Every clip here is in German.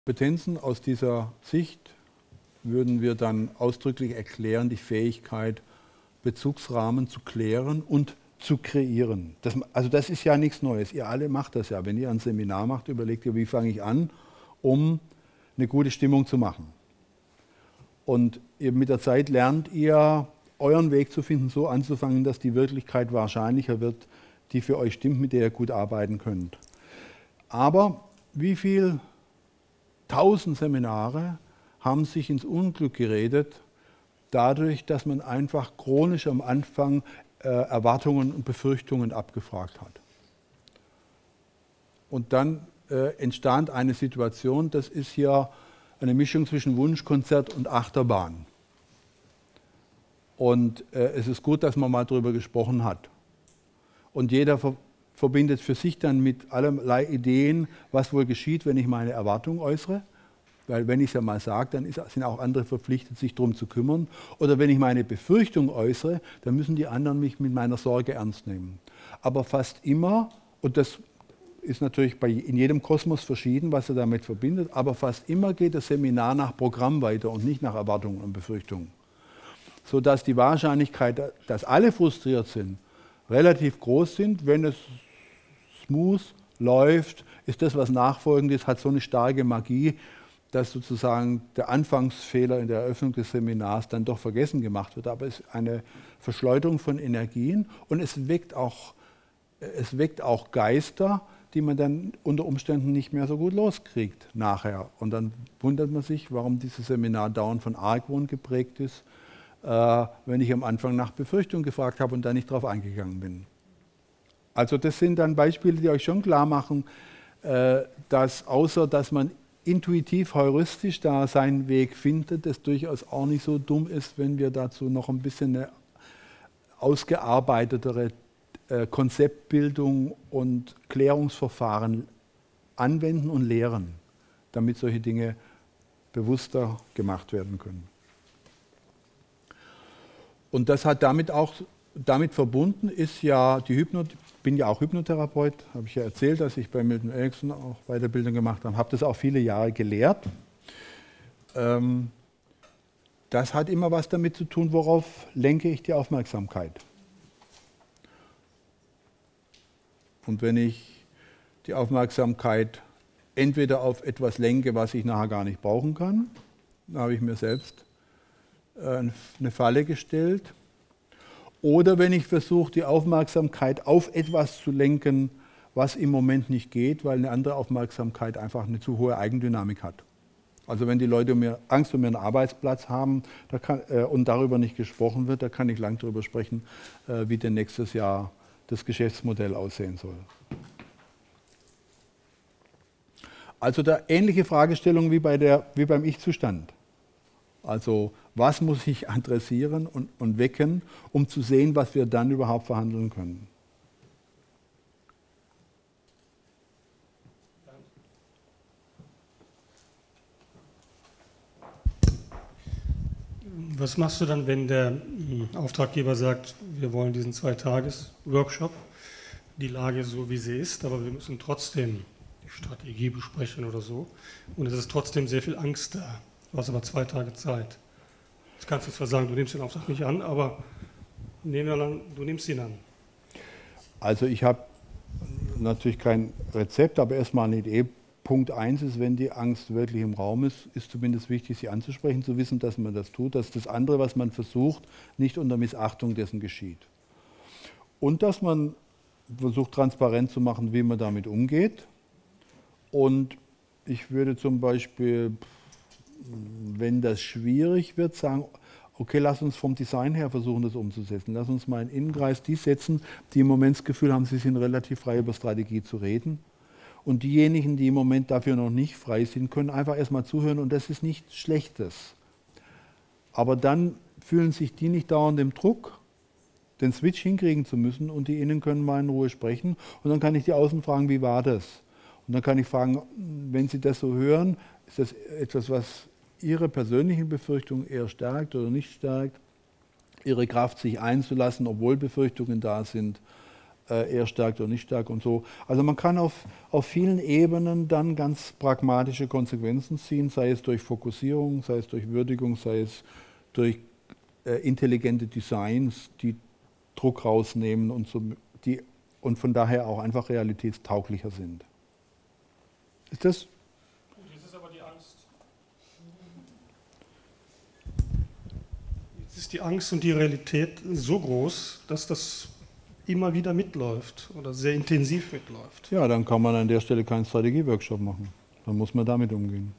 Kompetenzen aus dieser Sicht würden wir dann ausdrücklich erklären, die Fähigkeit, Bezugsrahmen zu klären und zu kreieren. Also das ist ja nichts Neues. Ihr alle macht das ja. Wenn ihr ein Seminar macht, überlegt ihr, wie fange ich an, um eine gute Stimmung zu machen. Und mit der Zeit lernt ihr, euren Weg zu finden, so anzufangen, dass die Wirklichkeit wahrscheinlicher wird, die für euch stimmt, mit der ihr gut arbeiten könnt. Aber wie viel 1000 Seminare haben sich ins Unglück geredet, dadurch, dass man einfach chronisch am Anfang Erwartungen und Befürchtungen abgefragt hat. Und dann entstand eine Situation, das ist hier eine Mischung zwischen Wunschkonzert und Achterbahn. Und es ist gut, dass man mal darüber gesprochen hat. Und jeder verbindet für sich dann mit allerlei Ideen, was wohl geschieht, wenn ich meine Erwartung äußere. Weil wenn ich es ja mal sage, dann sind auch andere verpflichtet, sich darum zu kümmern. Oder wenn ich meine Befürchtung äußere, dann müssen die anderen mich mit meiner Sorge ernst nehmen. Aber fast immer, und das ist natürlich in jedem Kosmos verschieden, was er damit verbindet, aber fast immer geht das Seminar nach Programm weiter und nicht nach Erwartungen und Befürchtungen. Sodass die Wahrscheinlichkeit, dass alle frustriert sind, relativ groß sind. Wenn es smooth läuft, ist das, was nachfolgend ist, hat so eine starke Magie, dass sozusagen der Anfangsfehler in der Eröffnung des Seminars dann doch vergessen gemacht wird. Aber es ist eine Verschleuderung von Energien und es weckt auch Geister, die man dann unter Umständen nicht mehr so gut loskriegt nachher. Und dann wundert man sich, warum dieses Seminar dauernd von Argwohn geprägt ist, wenn ich am Anfang nach Befürchtung gefragt habe und da nicht drauf eingegangen bin. Also das sind dann Beispiele, die euch schon klar machen, dass außer dass man intuitiv, heuristisch da seinen Weg findet, es durchaus auch nicht so dumm ist, wenn wir dazu noch ein bisschen eine ausgearbeitetere Konzeptbildung und Klärungsverfahren anwenden und lehren, damit solche Dinge bewusster gemacht werden können. Und das hat damit verbunden ist ja die bin ja auch Hypnotherapeut, habe ich ja erzählt, dass ich bei Milton Erickson auch Weiterbildung gemacht habe, habe das auch viele Jahre gelehrt. Das hat immer was damit zu tun, worauf lenke ich die Aufmerksamkeit. Und wenn ich die Aufmerksamkeit entweder auf etwas lenke, was ich nachher gar nicht brauchen kann, dann habe ich mir selbst eine Falle gestellt. Oder wenn ich versuche, die Aufmerksamkeit auf etwas zu lenken, was im Moment nicht geht, weil eine andere Aufmerksamkeit einfach eine zu hohe Eigendynamik hat. Also wenn die Leute Angst um ihren Arbeitsplatz haben und darüber nicht gesprochen wird, da kann ich lang darüber sprechen, wie denn nächstes Jahr das Geschäftsmodell aussehen soll. Also da ähnliche Fragestellungen wie beim Ich-Zustand. Also was muss ich adressieren und wecken, um zu sehen, was wir dann überhaupt verhandeln können. Was machst du dann, wenn der Auftraggeber sagt, wir wollen diesen 2-Tages-Workshop, die Lage ist so, wie sie ist, aber wir müssen trotzdem die Strategie besprechen oder so und es ist trotzdem sehr viel Angst da. Du hast aber 2 Tage Zeit. Jetzt kannst du zwar sagen, du nimmst den Auftrag nicht an, aber nehmen wir an, du nimmst ihn an. Also ich habe natürlich kein Rezept, aber erstmal eine Idee. Punkt 1 ist, wenn die Angst wirklich im Raum ist, ist zumindest wichtig, sie anzusprechen, zu wissen, dass man das tut, dass das andere, was man versucht, nicht unter Missachtung dessen geschieht. Und dass man versucht, transparent zu machen, wie man damit umgeht. Und ich würde zum Beispiel, wenn das schwierig wird, sagen, okay, lass uns vom Design her versuchen, das umzusetzen. Lass uns mal einen Innenkreis die setzen, die im Moment das Gefühl haben, sie sind relativ frei über Strategie zu reden. Und diejenigen, die im Moment dafür noch nicht frei sind, können einfach erstmal zuhören und das ist nichts Schlechtes. Aber dann fühlen sich die nicht dauernd im Druck, den Switch hinkriegen zu müssen und die Innen können mal in Ruhe sprechen und dann kann ich die Außen fragen, wie war das? Und dann kann ich fragen, wenn Sie das so hören, ist das etwas, was Ihre persönlichen Befürchtungen eher stärkt oder nicht stärkt? Ihre Kraft, sich einzulassen, obwohl Befürchtungen da sind, er stärkt oder nicht stärkt und so. Also man kann auf vielen Ebenen dann ganz pragmatische Konsequenzen ziehen, sei es durch Fokussierung, sei es durch Würdigung, sei es durch intelligente Designs, die Druck rausnehmen und, so, und von daher auch einfach realitätstauglicher sind. Ist das? Jetzt ist aber die Angst. Jetzt ist die Angst und die Realität so groß, dass das immer wieder mitläuft oder sehr intensiv mitläuft. Ja, dann kann man an der Stelle keinen Strategieworkshop machen. Dann muss man damit umgehen.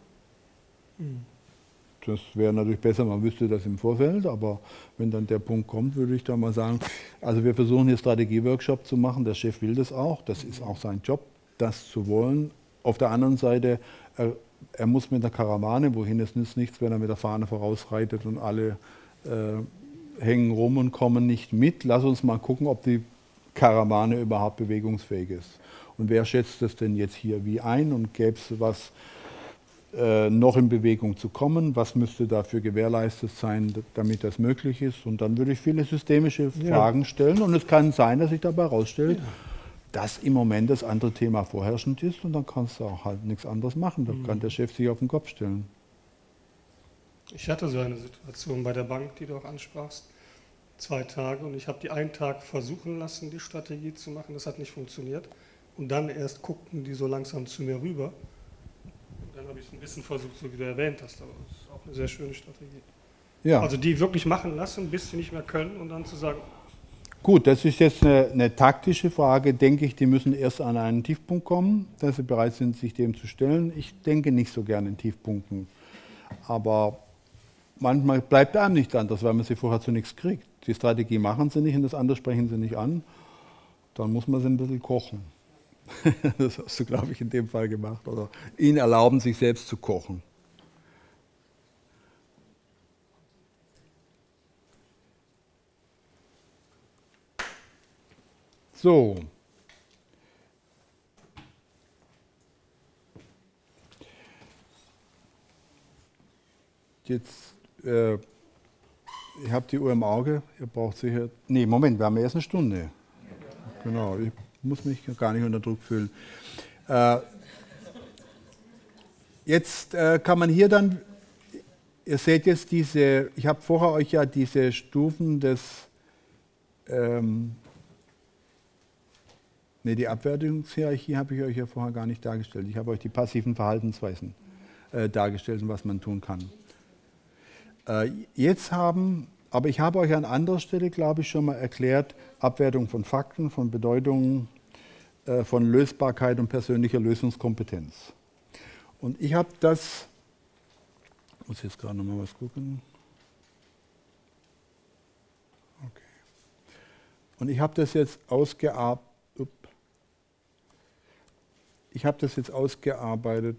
Das wäre natürlich besser, man wüsste das im Vorfeld, aber wenn dann der Punkt kommt, würde ich da mal sagen, also wir versuchen hier Strategieworkshop zu machen, der Chef will das auch, das ist auch sein Job, das zu wollen. Auf der anderen Seite, er muss mit der Karawane, wohin es nützt nichts, wenn er mit der Fahne vorausreitet und alle hängen rum und kommen nicht mit. Lass uns mal gucken, ob die Karawane überhaupt bewegungsfähig ist. Und wer schätzt das denn jetzt hier wie ein und gäbe es was noch in Bewegung zu kommen? Was müsste dafür gewährleistet sein, damit das möglich ist? Und dann würde ich viele systemische Fragen stellen. Und es kann sein, dass sich dabei herausstellt, dass im Moment das andere Thema vorherrschend ist. Und dann kannst du auch halt nichts anderes machen. Dann kann der Chef sich auf den Kopf stellen. Ich hatte so eine Situation bei der Bank, die du auch ansprachst. 2 Tage, und ich habe die einen Tag versuchen lassen, die Strategie zu machen. Das hat nicht funktioniert. Und dann erst guckten die so langsam zu mir rüber. Dann habe ich es ein bisschen versucht, so wie du erwähnt hast, aber das ist auch eine sehr schöne Strategie. Ja. Also die wirklich machen lassen, bis sie nicht mehr können und dann zu sagen... Gut, das ist jetzt eine taktische Frage, denke ich, die müssen erst an einen Tiefpunkt kommen, dass sie bereit sind, sich dem zu stellen. Ich denke nicht so gerne in Tiefpunkten, aber manchmal bleibt einem nicht anders, weil man sie vorher zu nichts kriegt. Die Strategie machen sie nicht und das andere sprechen sie nicht an, dann muss man sie ein bisschen kochen. Das hast du, glaube ich, in dem Fall gemacht. Oder ihnen erlauben, sich selbst zu kochen. So. Jetzt, ich habe die Uhr im Auge. Ihr braucht sicher... Nee, Moment, wir haben erst eine Stunde. Genau, ich muss mich gar nicht unter Druck fühlen. Jetzt kann man hier dann, ihr seht jetzt diese, ich habe vorher euch ja diese Stufen des, die Abwertungshierarchie habe ich euch ja vorher gar nicht dargestellt. Ich habe euch die passiven Verhaltensweisen dargestellt und was man tun kann. Aber ich habe euch an anderer Stelle, glaube ich, schon mal erklärt, Abwertung von Fakten, von Bedeutungen, von Lösbarkeit und persönlicher Lösungskompetenz. Und ich habe das, ich muss jetzt gerade noch mal was gucken. Okay. Und ich habe das jetzt ausgearbeitet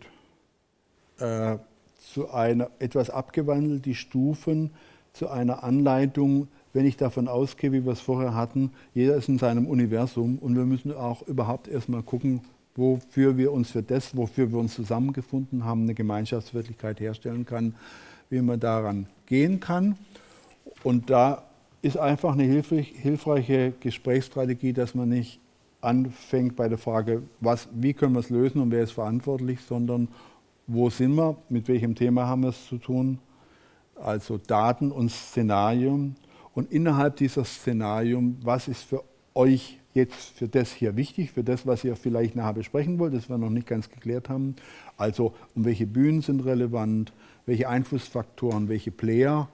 zu einer, etwas abgewandelt, die Stufen zu einer Anleitung, wenn ich davon ausgehe, wie wir es vorher hatten, jeder ist in seinem Universum und wir müssen auch überhaupt erstmal gucken, wofür wir uns zusammengefunden haben, eine Gemeinschaftswirklichkeit herstellen kann, wie man daran gehen kann. Und da ist einfach eine hilfreiche Gesprächsstrategie, dass man nicht anfängt bei der Frage, wie können wir es lösen und wer ist verantwortlich, sondern wo sind wir, mit welchem Thema haben wir es zu tun, also Daten und Szenarium. Und innerhalb dieser Szenarium, was ist für euch jetzt für das hier wichtig, für das, was ihr vielleicht nachher besprechen wollt, das wir noch nicht ganz geklärt haben. Also um welche Bühnen sind relevant, welche Einflussfaktoren, welche Player.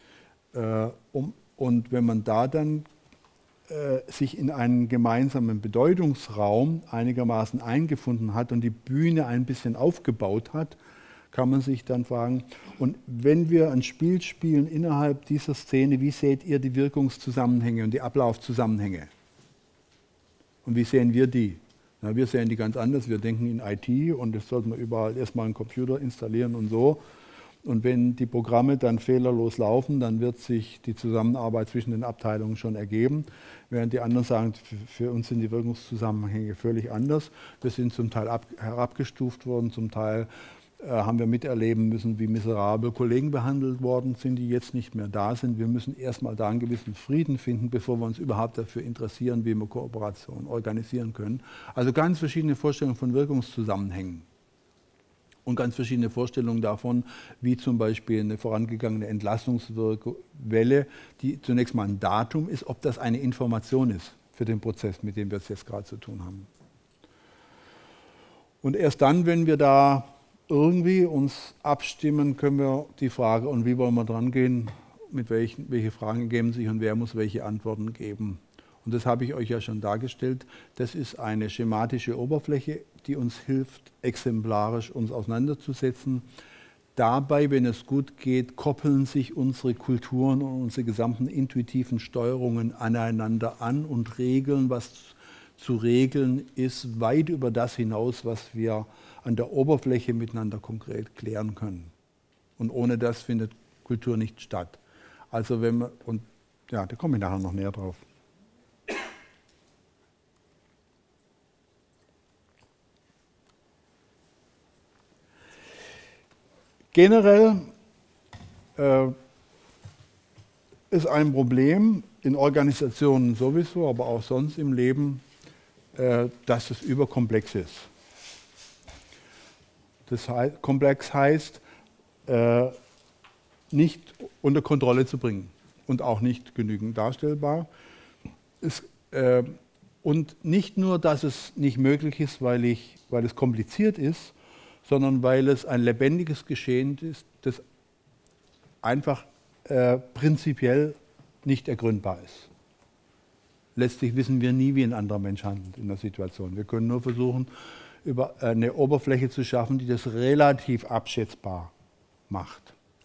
Und wenn man da dann sich in einen gemeinsamen Bedeutungsraum einigermaßen eingefunden hat und die Bühne ein bisschen aufgebaut hat, kann man sich dann fragen, und wenn wir ein Spiel spielen innerhalb dieser Szene, wie seht ihr die Wirkungszusammenhänge und die Ablaufzusammenhänge? Und wie sehen wir die? Na, wir sehen die ganz anders, wir denken in IT und es sollte man überall erstmal einen Computer installieren und so. Und wenn die Programme dann fehlerlos laufen, dann wird sich die Zusammenarbeit zwischen den Abteilungen schon ergeben. Während die anderen sagen, für uns sind die Wirkungszusammenhänge völlig anders. Wir sind zum Teil herabgestuft worden, zum Teil haben wir miterleben müssen, wie miserabel Kollegen behandelt worden sind, die jetzt nicht mehr da sind. Wir müssen erstmal da einen gewissen Frieden finden, bevor wir uns überhaupt dafür interessieren, wie wir Kooperation organisieren können. Also ganz verschiedene Vorstellungen von Wirkungszusammenhängen und ganz verschiedene Vorstellungen davon, wie zum Beispiel eine vorangegangene Entlastungswelle, die zunächst mal ein Datum ist, ob das eine Information ist für den Prozess, mit dem wir es jetzt gerade zu tun haben. Und erst dann, wenn wir da irgendwie uns abstimmen, können wir die Frage, und wie wollen wir dran gehen, welche Fragen geben sich und wer muss welche Antworten geben. Und das habe ich euch ja schon dargestellt. Das ist eine schematische Oberfläche, die uns hilft, exemplarisch uns auseinanderzusetzen. Dabei, wenn es gut geht, koppeln sich unsere Kulturen und unsere gesamten intuitiven Steuerungen aneinander an und regeln, was zu regeln ist, weit über das hinaus, was wir an der Oberfläche miteinander konkret klären können. Und ohne das findet Kultur nicht statt. Also wenn man, und ja, da komme ich nachher noch näher drauf. Generell ist ein Problem in Organisationen sowieso, aber auch sonst im Leben, dass es überkomplex ist. Das heißt, komplex heißt, nicht unter Kontrolle zu bringen und auch nicht genügend darstellbar. Und nicht nur, dass es nicht möglich ist, weil es kompliziert ist, sondern weil es ein lebendiges Geschehen ist, das einfach prinzipiell nicht ergründbar ist. Letztlich wissen wir nie, wie ein anderer Mensch handelt in der Situation. Wir können nur versuchen, über eine Oberfläche zu schaffen, die das relativ abschätzbar macht.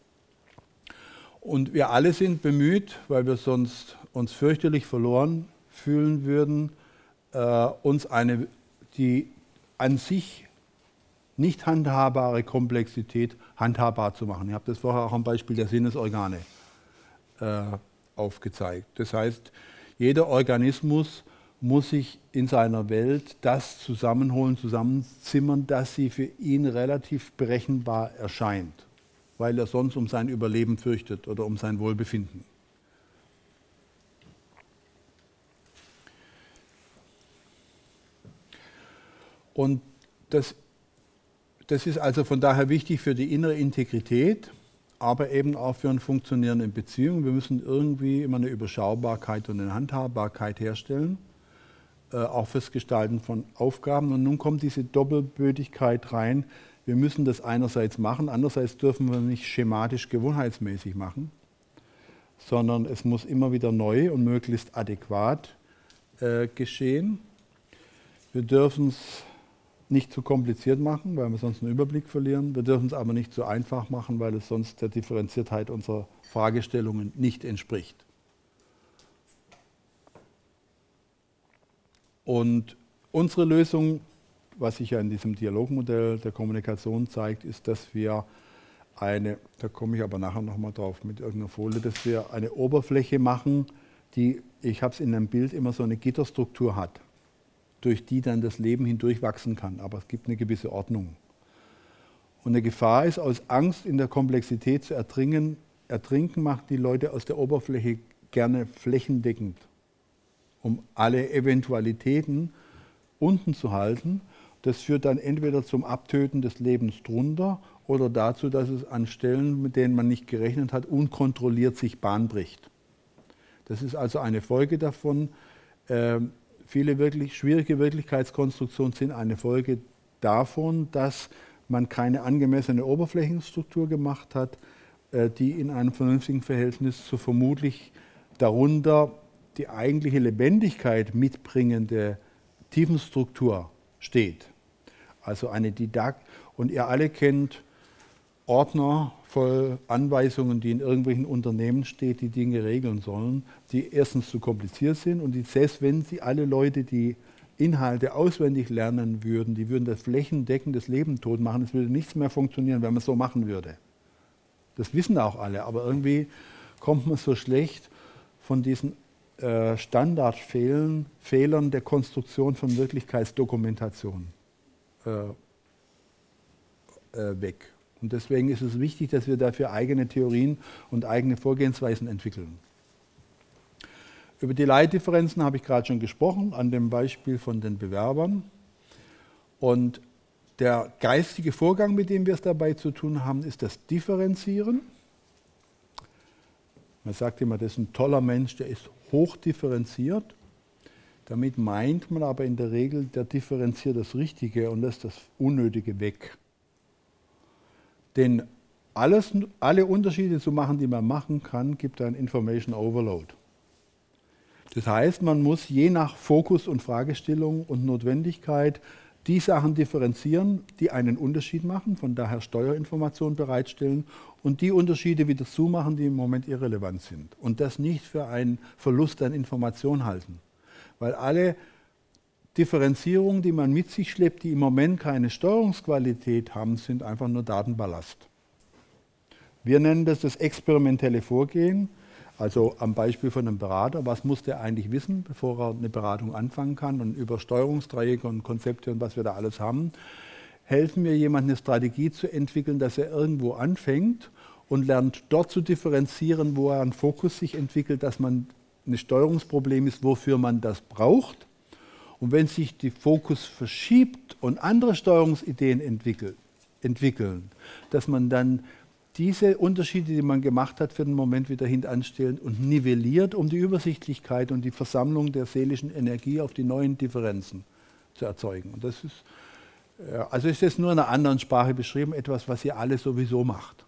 Und wir alle sind bemüht, weil wir sonst uns fürchterlich verloren fühlen würden, uns die an sich nicht handhabbare Komplexität handhabbar zu machen. Ich habe das vorher auch am Beispiel der Sinnesorgane aufgezeigt. Das heißt, jeder Organismus muss sich in seiner Welt das zusammenholen, zusammenzimmern, dass sie für ihn relativ berechenbar erscheint, weil er sonst um sein Überleben fürchtet oder um sein Wohlbefinden. Und das ist also von daher wichtig für die innere Integrität, aber eben auch für eine funktionierende Beziehung. Wir müssen irgendwie immer eine Überschaubarkeit und eine Handhabbarkeit herstellen, auch fürs Gestalten von Aufgaben. Und nun kommt diese Doppelbödigkeit rein. Wir müssen das einerseits machen, andererseits dürfen wir nicht schematisch gewohnheitsmäßig machen, sondern es muss immer wieder neu und möglichst adäquat geschehen. Wir dürfen es nicht zu kompliziert machen, weil wir sonst einen Überblick verlieren. Wir dürfen es aber nicht zu einfach machen, weil es sonst der Differenziertheit unserer Fragestellungen nicht entspricht. Und unsere Lösung, was sich ja in diesem Dialogmodell der Kommunikation zeigt, ist, dass wir da komme ich aber nachher nochmal drauf mit irgendeiner Folie, dass wir eine Oberfläche machen, die, ich habe es in einem Bild, immer so eine Gitterstruktur hat, durch die dann das Leben hindurch wachsen kann. Aber es gibt eine gewisse Ordnung. Und eine Gefahr ist, aus Angst in der Komplexität zu ertrinken, macht die Leute aus der Oberfläche gerne flächendeckend, um alle Eventualitäten unten zu halten. Das führt dann entweder zum Abtöten des Lebens drunter oder dazu, dass es an Stellen, mit denen man nicht gerechnet hat, unkontrolliert sich Bahn bricht. Das ist also eine Folge davon. Viele wirklich schwierige Wirklichkeitskonstruktionen sind eine Folge davon, dass man keine angemessene Oberflächenstruktur gemacht hat, die in einem vernünftigen Verhältnis zu vermutlich darunter die eigentliche Lebendigkeit mitbringende Tiefenstruktur steht. Also eine Didakt. Und ihr alle kennt Ordner voll Anweisungen, die in irgendwelchen Unternehmen stehen, die Dinge regeln sollen, die erstens zu kompliziert sind und die, selbst wenn sie alle Leute die Inhalte auswendig lernen würden, die würden das flächendeckendes Leben tot machen. Es würde nichts mehr funktionieren, wenn man es so machen würde. Das wissen auch alle, aber irgendwie kommt man so schlecht von diesen Standardfehlern der Konstruktion von Wirklichkeitsdokumentation weg. Und deswegen ist es wichtig, dass wir dafür eigene Theorien und eigene Vorgehensweisen entwickeln. Über die Leitdifferenzen habe ich gerade schon gesprochen, an dem Beispiel von den Bewerbern. Und der geistige Vorgang, mit dem wir es dabei zu tun haben, ist das Differenzieren. Man sagt immer, das ist ein toller Mensch, der ist hochdifferenziert. Damit meint man aber in der Regel, der differenziert das Richtige und lässt das Unnötige weg. Denn alle Unterschiede zu machen, die man machen kann, gibt ein Information Overload. Das heißt, man muss je nach Fokus und Fragestellung und Notwendigkeit die Sachen differenzieren, die einen Unterschied machen, von daher Steuerinformationen bereitstellen und die Unterschiede wieder zumachen, die im Moment irrelevant sind. Und das nicht für einen Verlust an Information halten. Weil alle Differenzierungen, die man mit sich schleppt, die im Moment keine Steuerungsqualität haben, sind einfach nur Datenballast. Wir nennen das experimentelle Vorgehen. Also am Beispiel von einem Berater, was muss der eigentlich wissen, bevor er eine Beratung anfangen kann, und über Steuerungsdreiecke und Konzepte und was wir da alles haben, helfen wir jemandem eine Strategie zu entwickeln, dass er irgendwo anfängt und lernt dort zu differenzieren, wo er einen Fokus sich entwickelt, dass man ein Steuerungsproblem ist, wofür man das braucht. Und wenn sich der Fokus verschiebt und andere Steuerungsideen entwickeln, dass man dann diese Unterschiede, die man gemacht hat, für den Moment wieder hintanstellen und nivelliert, um die Übersichtlichkeit und die Versammlung der seelischen Energie auf die neuen Differenzen zu erzeugen. Und das ist, also ist jetzt nur in einer anderen Sprache beschrieben, etwas, was ihr alle sowieso macht.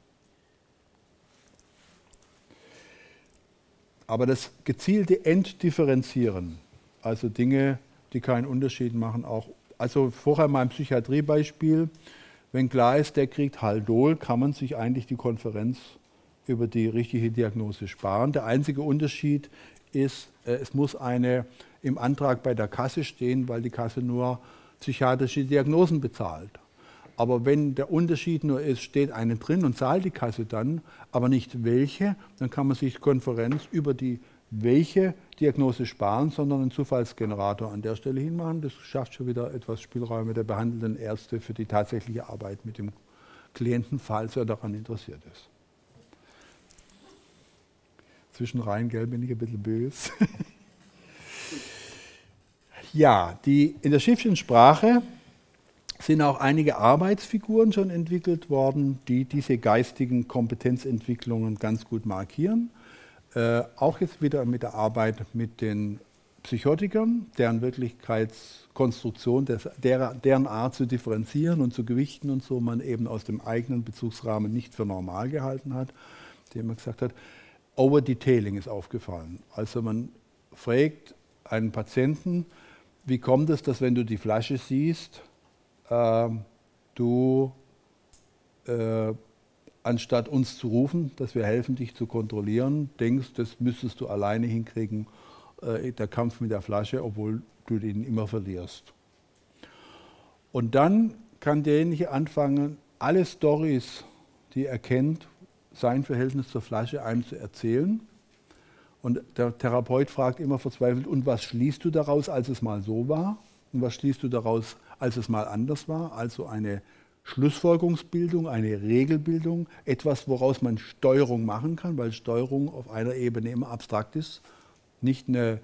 Aber das gezielte Entdifferenzieren, also Dinge, die keinen Unterschied machen, auch, also vorher mal ein Psychiatriebeispiel. Wenn klar ist, der kriegt Haldol, kann man sich eigentlich die Konferenz über die richtige Diagnose sparen. Der einzige Unterschied ist, es muss eine im Antrag bei der Kasse stehen, weil die Kasse nur psychiatrische Diagnosen bezahlt. Aber wenn der Unterschied nur ist, steht eine drin und zahlt die Kasse dann, aber nicht welche, dann kann man sich Konferenz über die welche Diagnose sparen, sondern einen Zufallsgenerator an der Stelle hinmachen. Das schafft schon wieder etwas Spielräume der behandelnden Ärzte für die tatsächliche Arbeit mit dem Klienten, falls er daran interessiert ist. Zwischenrein, gell, bin ich ein bisschen böse. Ja, in der Schiffschen Sprache sind auch einige Arbeitsfiguren schon entwickelt worden, die diese geistigen Kompetenzentwicklungen ganz gut markieren. Auch jetzt wieder mit der Arbeit mit den Psychotikern, deren Wirklichkeitskonstruktion, deren Art zu differenzieren und zu gewichten und so man eben aus dem eigenen Bezugsrahmen nicht für normal gehalten hat, indem man gesagt hat, Overdetailing ist aufgefallen. Also man fragt einen Patienten, wie kommt es, dass wenn du die Flasche siehst, du anstatt uns zu rufen, dass wir helfen, dich zu kontrollieren, denkst, das müsstest du alleine hinkriegen, der Kampf mit der Flasche, obwohl du den immer verlierst. Und dann kann derjenige anfangen, alle Storys, die er kennt, sein Verhältnis zur Flasche einem zu erzählen. Und der Therapeut fragt immer verzweifelt, und was schließt du daraus, als es mal so war? Und was schließt du daraus, als es mal anders war? Also eine Schlussfolgerungsbildung, eine Regelbildung, etwas, woraus man Steuerung machen kann, weil Steuerung auf einer Ebene immer abstrakt ist, nicht eine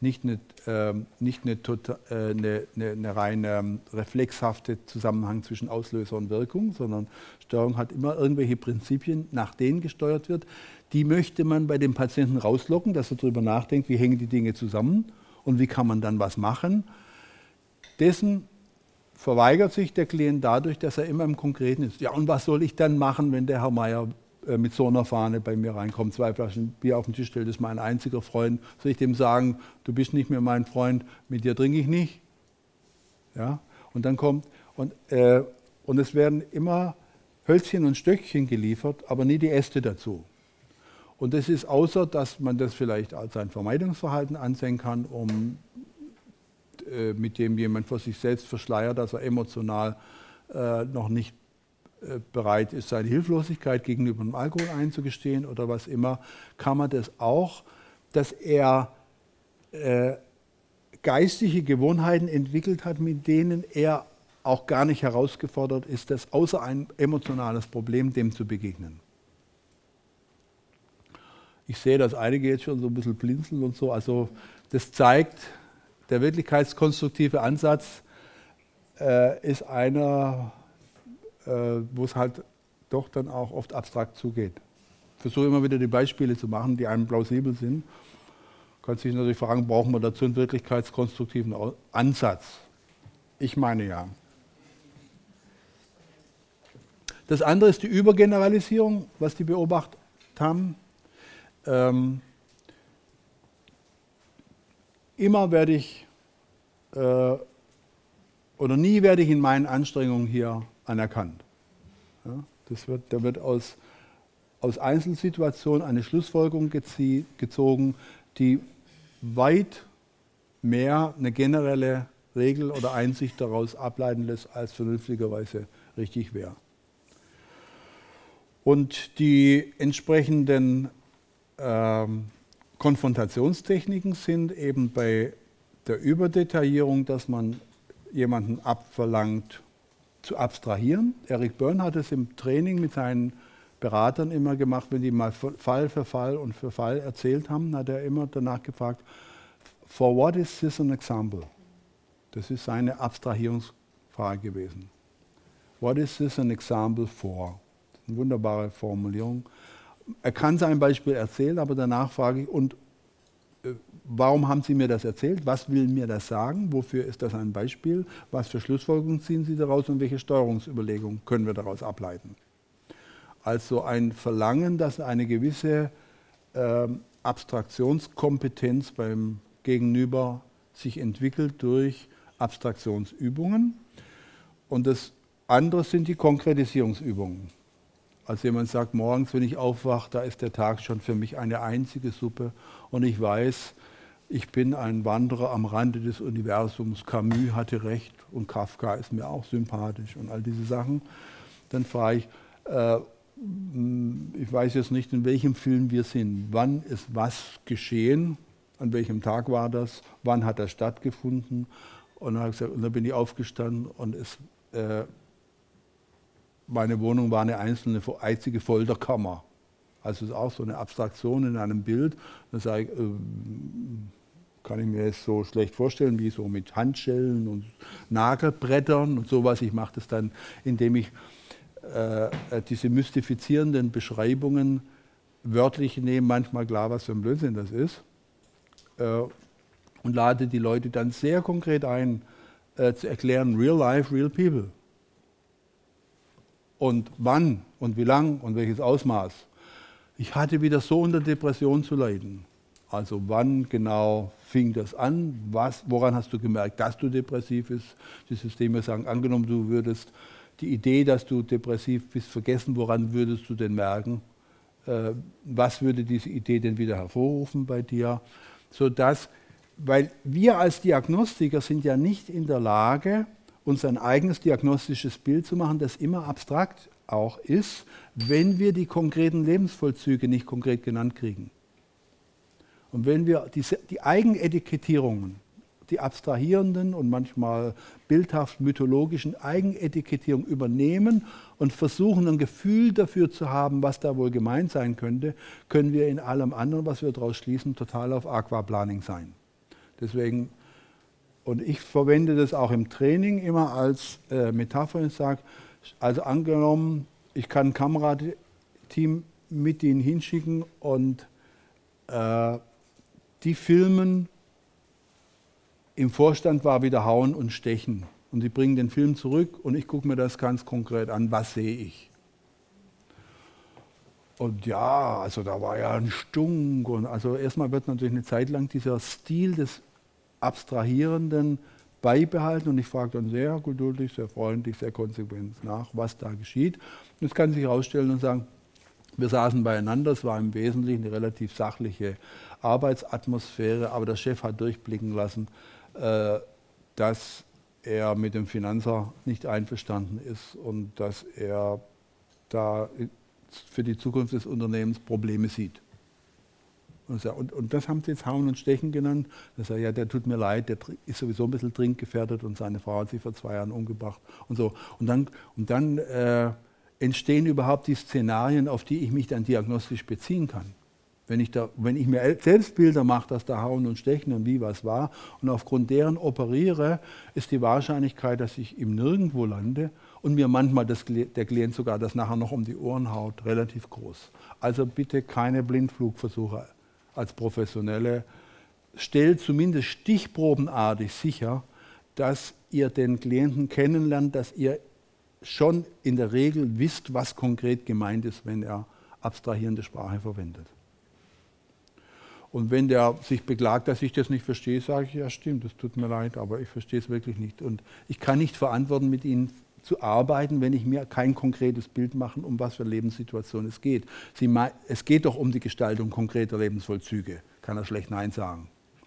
reine reflexhafte Zusammenhang zwischen Auslöser und Wirkung, sondern Steuerung hat immer irgendwelche Prinzipien, nach denen gesteuert wird. Die möchte man bei dem Patienten rauslocken, dass er darüber nachdenkt, wie hängen die Dinge zusammen und wie kann man dann was machen. Dessen verweigert sich der Klient dadurch, dass er immer im Konkreten ist. Ja, und was soll ich dann machen, wenn der Herr Meier mit so einer Fahne bei mir reinkommt, 2 Flaschen Bier auf den Tisch stellt, das ist mein einziger Freund. Soll ich dem sagen, du bist nicht mehr mein Freund, mit dir trinke ich nicht? Ja? Und dann kommt, und es werden immer Hölzchen und Stöckchen geliefert, aber nie die Äste dazu. Und das ist, außer dass man das vielleicht als ein Vermeidungsverhalten ansehen kann, um mit dem jemand vor sich selbst verschleiert, dass er emotional noch nicht bereit ist, seine Hilflosigkeit gegenüber dem Alkohol einzugestehen oder was immer, kann man das auch, dass er geistige Gewohnheiten entwickelt hat, mit denen er auch gar nicht herausgefordert ist, das außer ein emotionales Problem dem zu begegnen. Ich sehe, dass einige jetzt schon so ein bisschen blinzeln und so. Also das zeigt, der wirklichkeitskonstruktive Ansatz ist einer, wo es halt doch dann auch oft abstrakt zugeht. Ich versuche immer wieder die Beispiele zu machen, die einem plausibel sind. Man kann sich natürlich fragen, brauchen wir dazu einen wirklichkeitskonstruktiven Ansatz? Ich meine ja. Das andere ist die Übergeneralisierung, was die beobachtet haben. Immer werde ich, oder nie werde ich in meinen Anstrengungen hier anerkannt. Ja, da wird aus Einzelsituationen eine Schlussfolgerung gezogen, die weit mehr eine generelle Regel oder Einsicht daraus ableiten lässt, als vernünftigerweise richtig wäre. Und die entsprechenden Konfrontationstechniken sind eben bei der Überdetaillierung, dass man jemanden abverlangt, zu abstrahieren. Eric Berne hat es im Training mit seinen Beratern immer gemacht, wenn die mal Fall für Fall und für Fall erzählt haben, hat er immer danach gefragt, for what is this an example? Das ist seine Abstrahierungsfrage gewesen. What is this an example for? Das ist eine wunderbare Formulierung. Er kann sein Beispiel erzählen, aber danach frage ich, und warum haben Sie mir das erzählt? Was will mir das sagen? Wofür ist das ein Beispiel? Was für Schlussfolgerungen ziehen Sie daraus und welche Steuerungsüberlegungen können wir daraus ableiten? Also ein Verlangen, dass eine gewisse Abstraktionskompetenz beim Gegenüber sich entwickelt durch Abstraktionsübungen. Und das andere sind die Konkretisierungsübungen. Als jemand sagt, morgens, wenn ich aufwache, da ist der Tag schon für mich eine einzige Suppe und ich weiß, ich bin ein Wanderer am Rande des Universums, Camus hatte recht und Kafka ist mir auch sympathisch und all diese Sachen, dann frage ich, ich weiß jetzt nicht, in welchem Film wir sind, wann ist was geschehen, an welchem Tag war das, wann hat das stattgefunden und dann bin ich aufgestanden und meine Wohnung war eine einzige Folterkammer. Also es ist auch so eine Abstraktion in einem Bild. Dann sage ich, kann ich mir jetzt so schlecht vorstellen, wie so mit Handschellen und Nagelbrettern und sowas. Ich mache das dann, indem ich diese mystifizierenden Beschreibungen wörtlich nehme, manchmal klar, was für ein Blödsinn das ist, und lade die Leute dann sehr konkret ein, zu erklären, real life, real people. Und wann und wie lang und welches Ausmaß. Ich hatte wieder so unter Depression zu leiden. Also wann genau fing das an? Woran hast du gemerkt, dass du depressiv bist? Die Systeme sagen, angenommen, du würdest die Idee, dass du depressiv bist, vergessen, woran würdest du denn merken? Was würde diese Idee denn wieder hervorrufen bei dir? Weil wir als Diagnostiker sind ja nicht in der Lage, uns ein eigenes diagnostisches Bild zu machen, das immer abstrakt auch ist, wenn wir die konkreten Lebensvollzüge nicht konkret genannt kriegen. Und wenn wir die Eigenetikettierungen, die abstrahierenden und manchmal bildhaft mythologischen Eigenetikettierungen übernehmen und versuchen, ein Gefühl dafür zu haben, was da wohl gemeint sein könnte, können wir in allem anderen, was wir daraus schließen, total auf Aquaplaning sein. Deswegen, und ich verwende das auch im Training immer als Metapher und sage, also angenommen, ich kann ein Kamerateam mit ihnen hinschicken und die filmen, im Vorstand war wieder Hauen und Stechen. Und die bringen den Film zurück und ich gucke mir das ganz konkret an, was sehe ich. Und ja, also da war ja ein Stunk. Und also erstmal wird natürlich eine Zeit lang dieser Stil des Abstrahierenden beibehalten und ich frage dann sehr geduldig, sehr freundlich, sehr konsequent nach, was da geschieht. Und es kann sich herausstellen und sagen, wir saßen beieinander, es war im Wesentlichen eine relativ sachliche Arbeitsatmosphäre, aber der Chef hat durchblicken lassen, dass er mit dem Finanzer nicht einverstanden ist und dass er da für die Zukunft des Unternehmens Probleme sieht. Und das haben sie jetzt Hauen und Stechen genannt. Das sagt, ja, der tut mir leid, der ist sowieso ein bisschen trinkgefährdet und seine Frau hat sich vor 2 Jahren umgebracht und so. Und dann entstehen überhaupt die Szenarien, auf die ich mich dann diagnostisch beziehen kann. Wenn ich mir selbst Bilder mache, dass da Hauen und Stechen und wie was war und aufgrund deren operiere, ist die Wahrscheinlichkeit, dass ich im Nirgendwo lande und mir manchmal der Klient sogar das nachher noch um die Ohren haut, relativ groß. Also bitte keine Blindflugversuche als Professionelle. Stellt zumindest stichprobenartig sicher, dass ihr den Klienten kennenlernt, dass ihr schon in der Regel wisst, was konkret gemeint ist, wenn er abstrahierende Sprache verwendet. Und wenn der sich beklagt, dass ich das nicht verstehe, sage ich, ja stimmt, das tut mir leid, aber ich verstehe es wirklich nicht. Und ich kann nicht verantworten, mit Ihnen zu arbeiten, wenn ich mir kein konkretes Bild mache, um was für Lebenssituation es geht. Es geht doch um die Gestaltung konkreter Lebensvollzüge, kann er schlecht Nein sagen.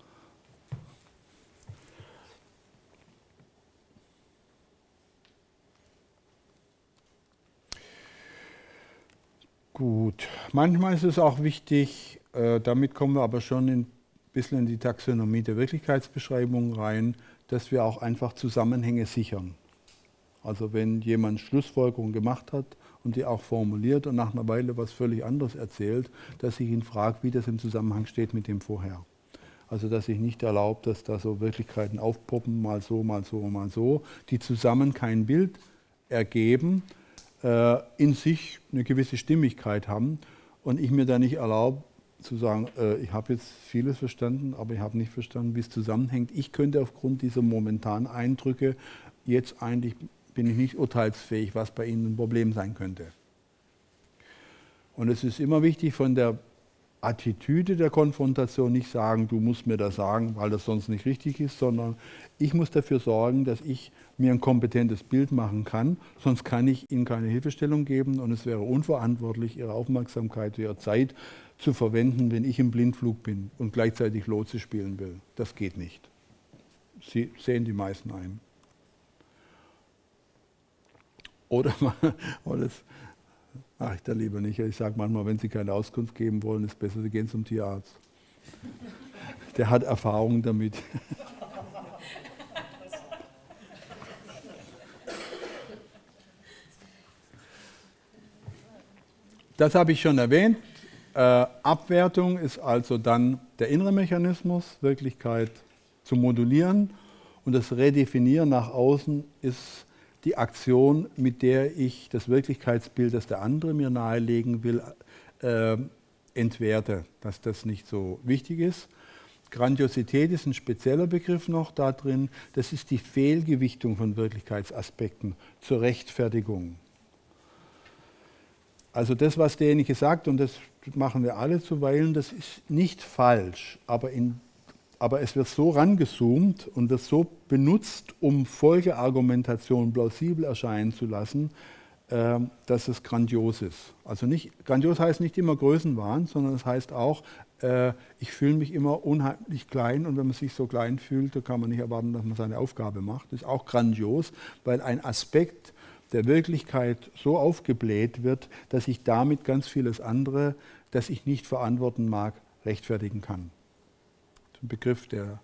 Gut, manchmal ist es auch wichtig, damit kommen wir aber schon ein bisschen in die Taxonomie der Wirklichkeitsbeschreibung rein, dass wir auch einfach Zusammenhänge sichern. Also wenn jemand Schlussfolgerungen gemacht hat und die auch formuliert und nach einer Weile was völlig anderes erzählt, dass ich ihn frage, wie das im Zusammenhang steht mit dem vorher. Also dass ich nicht erlaube, dass da so Wirklichkeiten aufpoppen, mal so, mal so, mal so, die zusammen kein Bild ergeben, in sich eine gewisse Stimmigkeit haben und ich mir da nicht erlaube zu sagen, ich habe jetzt vieles verstanden, aber ich habe nicht verstanden, wie es zusammenhängt. Ich könnte aufgrund dieser momentanen Eindrücke jetzt eigentlich, bin ich nicht urteilsfähig, was bei Ihnen ein Problem sein könnte. Und es ist immer wichtig, von der Attitüde der Konfrontation nicht sagen, du musst mir das sagen, weil das sonst nicht richtig ist, sondern ich muss dafür sorgen, dass ich mir ein kompetentes Bild machen kann, sonst kann ich Ihnen keine Hilfestellung geben und es wäre unverantwortlich, Ihre Aufmerksamkeit, Ihre Zeit zu verwenden, wenn ich im Blindflug bin und gleichzeitig Lotse spielen will. Das geht nicht. Sie sehen die meisten ein. Oder das mache ich da lieber nicht. Ich sage manchmal, wenn Sie keine Auskunft geben wollen, ist es besser, Sie gehen zum Tierarzt. Der hat Erfahrung damit. Das habe ich schon erwähnt. Abwertung ist also dann der innere Mechanismus, Wirklichkeit zu modulieren. Und das Redefinieren nach außen ist die Aktion, mit der ich das Wirklichkeitsbild, das der andere mir nahelegen will, entwerte, dass das nicht so wichtig ist. Grandiosität ist ein spezieller Begriff noch da drin. Das ist die Fehlgewichtung von Wirklichkeitsaspekten zur Rechtfertigung. Also das, was derjenige sagt, und das machen wir alle zuweilen, das ist nicht falsch, aber es wird so rangezoomt und wird so benutzt, um Folgeargumentation plausibel erscheinen zu lassen, dass es grandios ist. Also grandios heißt nicht immer Größenwahn, sondern es heißt auch, ich fühle mich immer unheimlich klein und wenn man sich so klein fühlt, dann kann man nicht erwarten, dass man seine Aufgabe macht. Das ist auch grandios, weil ein Aspekt der Wirklichkeit so aufgebläht wird, dass ich damit ganz vieles andere, das ich nicht verantworten mag, rechtfertigen kann. Den Begriff der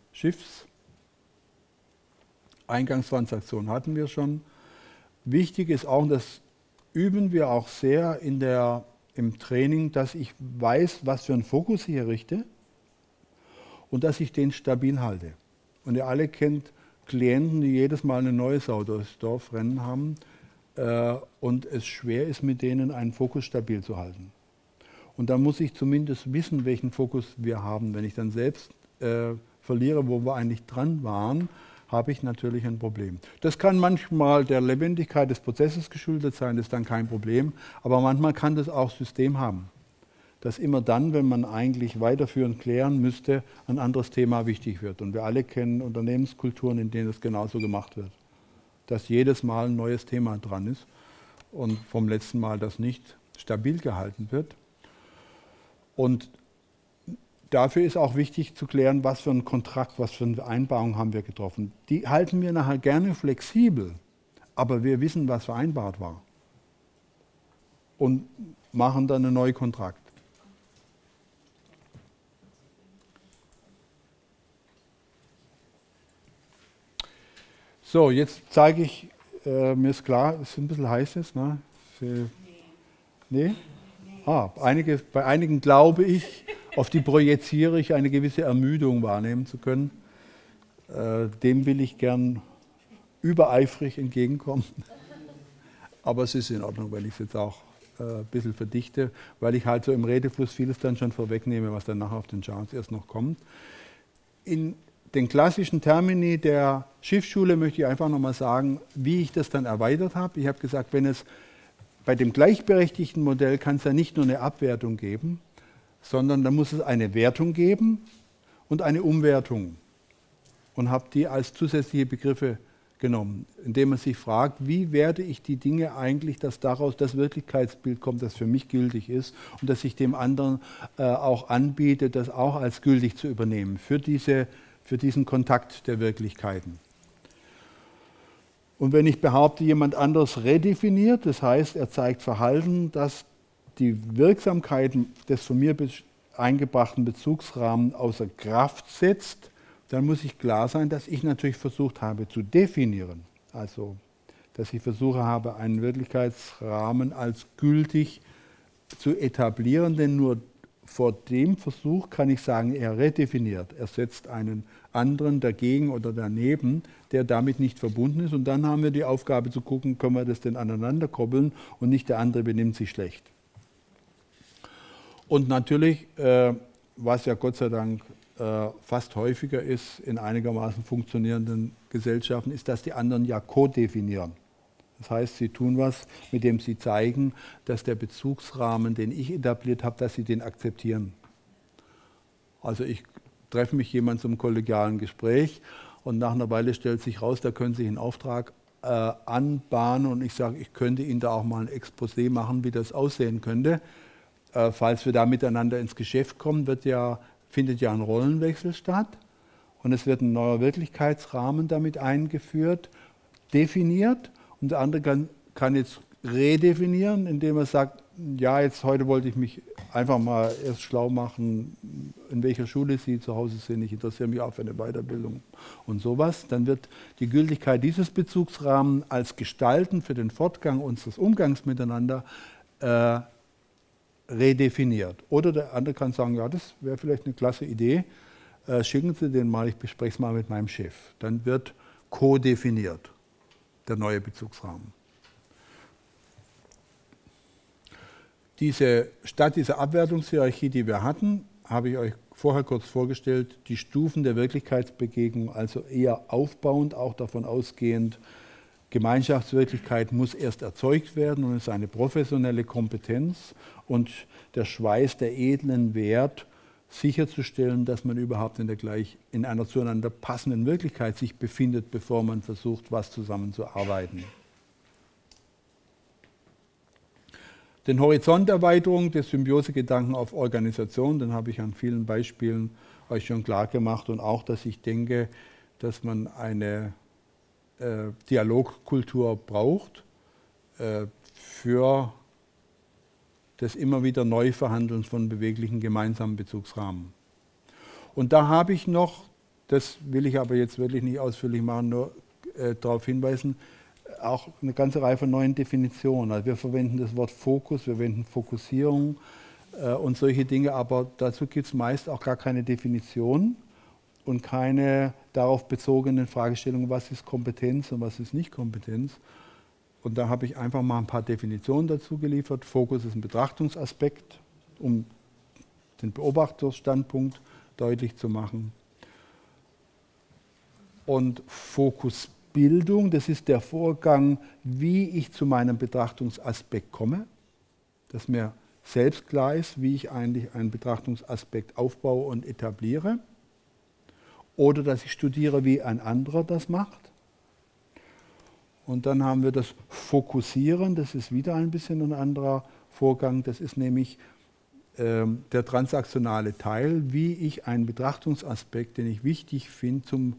Schiffseingangstransaktion hatten wir schon. Wichtig ist auch, und das üben wir auch sehr im Training, dass ich weiß, was für einen Fokus ich errichte und dass ich den stabil halte. Und ihr alle kennt Klienten, die jedes Mal eine neue Sau durchs Dorf rennen haben und es schwer ist, mit denen einen Fokus stabil zu halten. Und da muss ich zumindest wissen, welchen Fokus wir haben. Wenn ich dann selbst verliere, wo wir eigentlich dran waren, habe ich natürlich ein Problem. Das kann manchmal der Lebendigkeit des Prozesses geschuldet sein, das ist dann kein Problem, aber manchmal kann das auch System haben. Dass immer dann, wenn man eigentlich weiterführend klären müsste, ein anderes Thema wichtig wird. Und wir alle kennen Unternehmenskulturen, in denen das genauso gemacht wird. Dass jedes Mal ein neues Thema dran ist und vom letzten Mal das nicht stabil gehalten wird. Und dafür ist auch wichtig zu klären, was für einen Kontrakt, was für eine Vereinbarung haben wir getroffen. Die halten wir nachher gerne flexibel, aber wir wissen, was vereinbart war. Und machen dann einen neuen Kontrakt. So, jetzt zeige ich, mir ist klar, es ist ein bisschen heiß jetzt. Ne? Nee? Bei einigen glaube ich, auf die projiziere ich, eine gewisse Ermüdung wahrnehmen zu können. Dem will ich gern übereifrig entgegenkommen. Aber es ist in Ordnung, weil ich es jetzt auch ein bisschen verdichte, weil ich halt so im Redefluss vieles dann schon vorwegnehme, was dann nachher auf den Charts erst noch kommt. In den klassischen Termini der Schiffsschule möchte ich einfach nochmal sagen, wie ich das dann erweitert habe. Ich habe gesagt, wenn es bei dem gleichberechtigten Modell kann es ja nicht nur eine Abwertung geben, sondern da muss es eine Wertung geben und eine Umwertung. Und habe die als zusätzliche Begriffe genommen, indem man sich fragt, wie werte ich die Dinge eigentlich, dass daraus das Wirklichkeitsbild kommt, das für mich gültig ist und dass ich dem anderen auch anbiete, das auch als gültig zu übernehmen für diesen Kontakt der Wirklichkeiten. Und wenn ich behaupte, jemand anderes redefiniert, das heißt, er zeigt Verhalten, das die Wirksamkeit des von mir eingebrachten Bezugsrahmens außer Kraft setzt, dann muss ich klar sein, dass ich natürlich versucht habe zu definieren. Also, dass ich versuche habe, einen Wirklichkeitsrahmen als gültig zu etablieren, denn nur vor dem Versuch kann ich sagen, er redefiniert. Er setzt einen anderen dagegen oder daneben, der damit nicht verbunden ist. Und dann haben wir die Aufgabe zu gucken, können wir das denn aneinander koppeln und nicht der andere benimmt sich schlecht. Und natürlich, was ja Gott sei Dank fast häufiger ist in einigermaßen funktionierenden Gesellschaften, ist, dass die anderen ja co-definieren. Das heißt, sie tun was, mit dem sie zeigen, dass der Bezugsrahmen, den ich etabliert habe, dass sie den akzeptieren. Also ich treffe mich jemand zum kollegialen Gespräch und nach einer Weile stellt sich raus, da können Sie einen Auftrag anbahnen und ich sage, ich könnte Ihnen da auch mal ein Exposé machen, wie das aussehen könnte. Falls wir da miteinander ins Geschäft kommen, findet ja ein Rollenwechsel statt und es wird ein neuer Wirklichkeitsrahmen damit eingeführt, definiert und der andere kann jetzt redefinieren, indem er sagt, ja, jetzt heute wollte ich mich einfach mal erst schlau machen, in welcher Schule Sie zu Hause sind, ich interessiere mich auch für eine Weiterbildung und sowas. Dann wird die Gültigkeit dieses Bezugsrahmens als Gestalten für den Fortgang unseres Umgangs miteinander redefiniert. Oder der andere kann sagen, ja, das wäre vielleicht eine klasse Idee, schicken Sie den mal, ich bespreche es mal mit meinem Chef. Dann wird co-definiert, der neue Bezugsrahmen. Statt dieser Abwertungshierarchie, die wir hatten, habe ich euch vorher kurz vorgestellt, die Stufen der Wirklichkeitsbegegnung, also eher aufbauend, auch davon ausgehend, Gemeinschaftswirklichkeit muss erst erzeugt werden und es ist eine professionelle Kompetenz und der Schweiß der edlen Wert, sicherzustellen, dass man überhaupt in einer zueinander passenden Wirklichkeit sich befindet, bevor man versucht, was zusammenzuarbeiten. Den Horizonterweiterung des Symbiosegedanken auf Organisation, den habe ich an vielen Beispielen euch schon klar gemacht und auch, dass ich denke, dass man eine Dialogkultur braucht für das immer wieder Neuverhandeln von beweglichen gemeinsamen Bezugsrahmen. Und da habe ich noch, das will ich aber jetzt wirklich nicht ausführlich machen, nur darauf hinweisen, auch eine ganze Reihe von neuen Definitionen. Also wir verwenden das Wort Fokus, wir verwenden Fokussierung und solche Dinge, aber dazu gibt es meist auch gar keine Definition und keine darauf bezogenen Fragestellungen, was ist Kompetenz und was ist nicht Kompetenz. Und da habe ich einfach mal ein paar Definitionen dazu geliefert. Fokus ist ein Betrachtungsaspekt, um den Beobachterstandpunkt deutlich zu machen. Und Fokusbildung, das ist der Vorgang, wie ich zu meinem Betrachtungsaspekt komme, dass mir selbst klar ist, wie ich eigentlich einen Betrachtungsaspekt aufbaue und etabliere. Oder dass ich studiere, wie ein anderer das macht. Und dann haben wir das Fokussieren, das ist wieder ein bisschen ein anderer Vorgang, das ist nämlich der transaktionale Teil, wie ich einen Betrachtungsaspekt, den ich wichtig finde,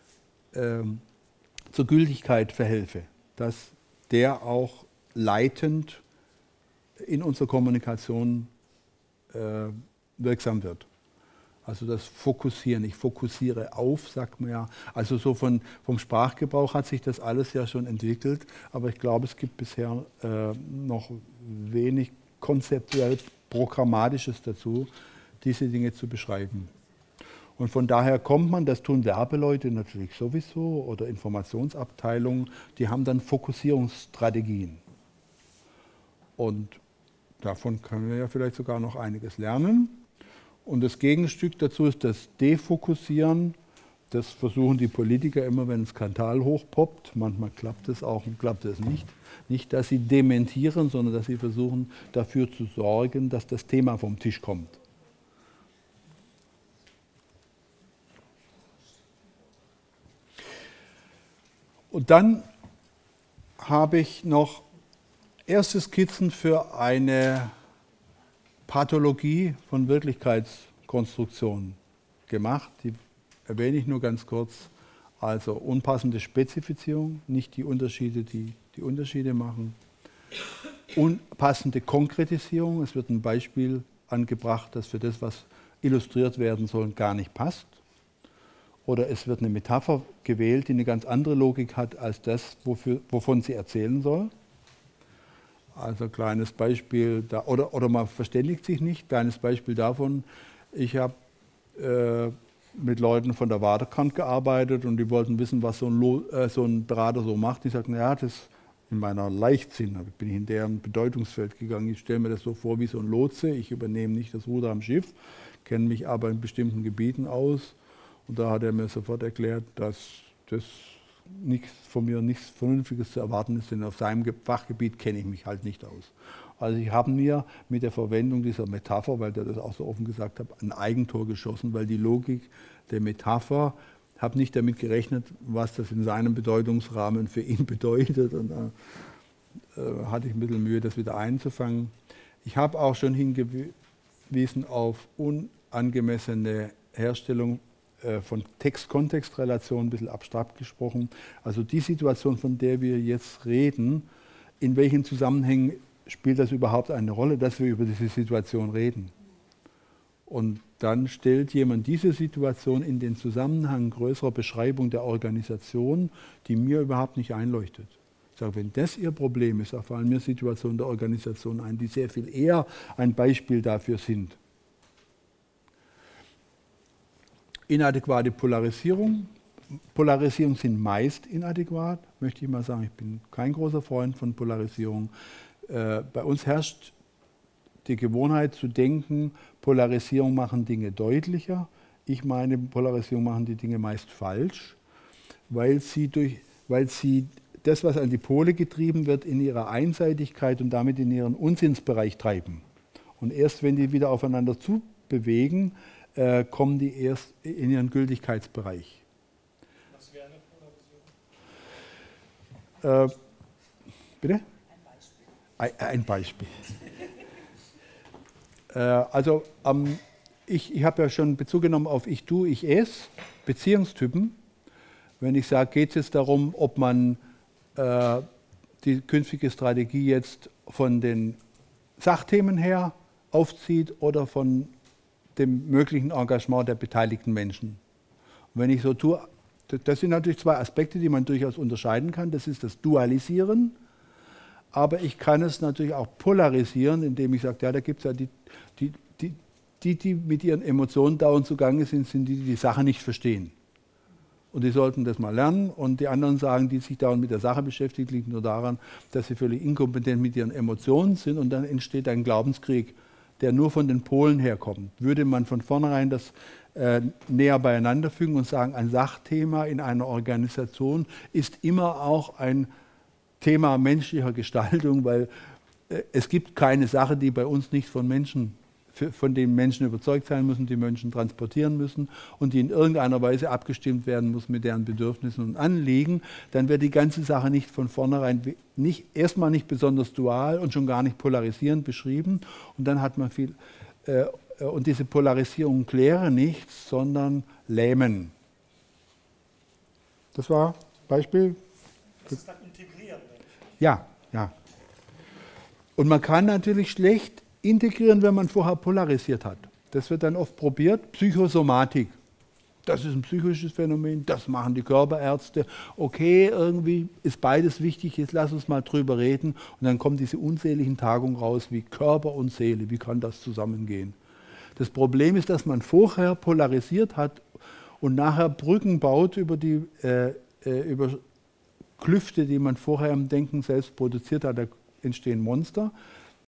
zur Gültigkeit verhelfe, dass der auch leitend in unserer Kommunikation wirksam wird. Also das Fokussieren, ich fokussiere auf, sagt man ja. Also so vom Sprachgebrauch hat sich das alles ja schon entwickelt, aber ich glaube, es gibt bisher noch wenig konzeptuell Programmatisches dazu, diese Dinge zu beschreiben. Und von daher kommt man, das tun Werbeleute natürlich sowieso oder Informationsabteilungen, die haben dann Fokussierungsstrategien. Und davon können wir ja vielleicht sogar noch einiges lernen. Und das Gegenstück dazu ist das Defokussieren. Das versuchen die Politiker immer, wenn ein Skandal hochpoppt. Manchmal klappt es auch und klappt es nicht. Nicht, dass sie dementieren, sondern dass sie versuchen, dafür zu sorgen, dass das Thema vom Tisch kommt. Und dann habe ich noch erste Skizzen für eine Pathologie von Wirklichkeitskonstruktion gemacht. Die erwähne ich nur ganz kurz. Also unpassende Spezifizierung, nicht die Unterschiede, die die Unterschiede machen. Unpassende Konkretisierung, es wird ein Beispiel angebracht, das für das, was illustriert werden soll, gar nicht passt. Oder es wird eine Metapher gewählt, die eine ganz andere Logik hat als das, wovon sie erzählen soll. Also kleines Beispiel, oder man verständigt sich nicht. Kleines Beispiel davon, ich habe mit Leuten von der Waterkant gearbeitet und die wollten wissen, was so ein Berater so macht. Ich sagte, naja, das in meiner Leichtsinn, bin ich in deren Bedeutungsfeld gegangen. Ich stelle mir das so vor wie so ein Lotse. Ich übernehme nicht das Ruder am Schiff, kenne mich aber in bestimmten Gebieten aus. Und da hat er mir sofort erklärt, dass das von mir nichts Vernünftiges zu erwarten ist, denn auf seinem Fachgebiet kenne ich mich halt nicht aus. Also ich habe mir mit der Verwendung dieser Metapher, weil der das auch so offen gesagt hat, ein Eigentor geschossen, weil die Logik der Metapher, habe nicht damit gerechnet, was das in seinem Bedeutungsrahmen für ihn bedeutet. Und da hatte ich ein bisschen Mühe, das wieder einzufangen. Ich habe auch schon hingewiesen auf unangemessene Herstellung von Text-Kontext-Relationen, ein bisschen abstrakt gesprochen. Also die Situation, von der wir jetzt reden, in welchen Zusammenhängen spielt das überhaupt eine Rolle, dass wir über diese Situation reden? Und dann stellt jemand diese Situation in den Zusammenhang größerer Beschreibung der Organisation, die mir überhaupt nicht einleuchtet. Ich sage, wenn das Ihr Problem ist, da fallen mir Situationen der Organisation ein, die sehr viel eher ein Beispiel dafür sind. Inadäquate Polarisierung. Polarisierungen sind meist inadäquat, möchte ich mal sagen. Ich bin kein großer Freund von Polarisierung. Bei uns herrscht die Gewohnheit zu denken, Polarisierung machen Dinge deutlicher. Ich meine, Polarisierung machen die Dinge meist falsch, weil sie das, was an die Pole getrieben wird, in ihrer Einseitigkeit und damit in ihren Unsinnsbereich treiben. Und erst wenn die wieder aufeinander zubewegen, kommen die erst in ihren Gültigkeitsbereich. Was wäre eine Polarisierung? Bitte? Ein Beispiel. Also ich habe ja schon Bezug genommen auf Ich, Du, Ich, Es, Beziehungstypen. Wenn ich sage, geht es jetzt darum, ob man die künftige Strategie jetzt von den Sachthemen her aufzieht oder von dem möglichen Engagement der beteiligten Menschen. Und wenn ich so tue, das sind natürlich zwei Aspekte, die man durchaus unterscheiden kann. Das ist das Dualisieren, aber ich kann es natürlich auch polarisieren, indem ich sage, ja, da gibt es ja die mit ihren Emotionen dauernd zugange sind, sind die Sache nicht verstehen. Und die sollten das mal lernen. Und die anderen sagen, die sich dauernd mit der Sache beschäftigen, liegt nur daran, dass sie völlig inkompetent mit ihren Emotionen sind. Und dann entsteht ein Glaubenskrieg, der nur von den Polen herkommt. Würde man von vornherein das näher beieinander fügen und sagen, ein Sachthema in einer Organisation ist immer auch ein Thema menschlicher Gestaltung, weil es gibt keine Sache, die bei uns nicht von den Menschen überzeugt sein müssen, die Menschen transportieren müssen und die in irgendeiner Weise abgestimmt werden muss mit deren Bedürfnissen und Anliegen, dann wird die ganze Sache nicht von vornherein erstmal nicht besonders dual und schon gar nicht polarisierend beschrieben. Und dann hat man viel, und diese Polarisierung klären nichts, sondern lähmen. Das war Beispiel. Das ist dann integrieren. Ja. Und man kann natürlich schlecht integrieren, wenn man vorher polarisiert hat. Das wird dann oft probiert. Psychosomatik. Das ist ein psychisches Phänomen, das machen die Körperärzte. Okay, irgendwie ist beides wichtig, jetzt lass uns mal drüber reden. Und dann kommen diese unzähligen Tagungen raus, wie Körper und Seele, wie kann das zusammengehen? Das Problem ist, dass man vorher polarisiert hat und nachher Brücken baut über Klüfte, die man vorher im Denken selbst produziert hat. Da entstehen Monster.